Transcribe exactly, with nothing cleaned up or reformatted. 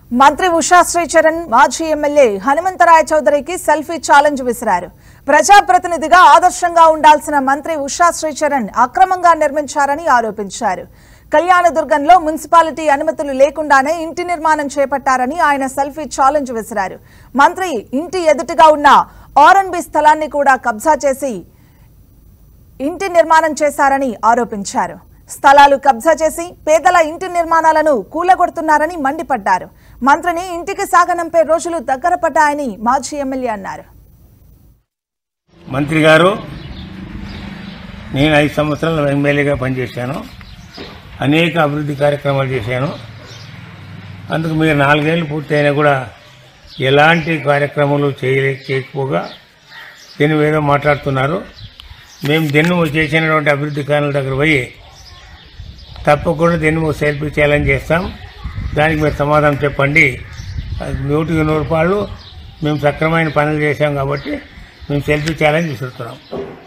మంత్రి ఉషా శ్రీచరణ్ మాజీ ఎమ్మెల్యే హనుమంతరాయ చౌదరికి సెల్ఫీ ఛాలెంజ్ విసిరారు. ప్రజాప్రతినిధిగా ఆదర్శంగా ఉండాల్సిన మంత్రి ఉషా శ్రీచరణ్ అక్రమంగా నిర్మించారని ఆరోపించారు. కళ్యాణదుర్గంలో మున్సిపాలిటీ అనుమతులు లేకుండానే ఇంటి నిర్మాణం చేపట్టారని ఆయన సెల్ఫీ ఛాలెంజ్ విసిరారు. మంత్రి ఇంటి ఎదుటిగా ఉన్న ఆర్ అండ్ బి స్థలాన్ని కూడా కబ్జా చేసి ఇంటి నిర్మాణం చేశారని ఆరోపించారు. స్థలాలు కబ్జా చేసి పేదల ఇంటి నిర్మాణాలను కూలగొడుతున్నారని మండిపడ్డారు. మంత్రిని ఇంటికి సాగనంపే రోజులు దగ్గర పడ్డాయని మాజీ ఎమ్మెల్యే అన్నారు. మంత్రి గారు, నేను ఐదు సంవత్సరాలు ఎమ్మెల్యేగా పనిచేశాను, అనేక అభివృద్ధి కార్యక్రమాలు చేశాను. అందుకు మీరు నాలుగేళ్లు పూర్తయినా కూడా ఎలాంటి కార్యక్రమాలు చేయలే చేయకపోగా దీని ఏదో మాట్లాడుతున్నారు. మేము దెన్ను చేసినటువంటి అభివృద్ధి కార్యాల దగ్గర పోయి తప్పకుండా దీన్ని సెల్ఫీ ఛాలెంజ్ చేస్తాం, దానికి మీరు సమాధానం చెప్పండి. నూటికి నూరు రూపాయలు మేము సక్రమైన పనులు చేశాం కాబట్టి మేము సెల్ఫీ ఛాలెంజ్ విసురుతున్నాం.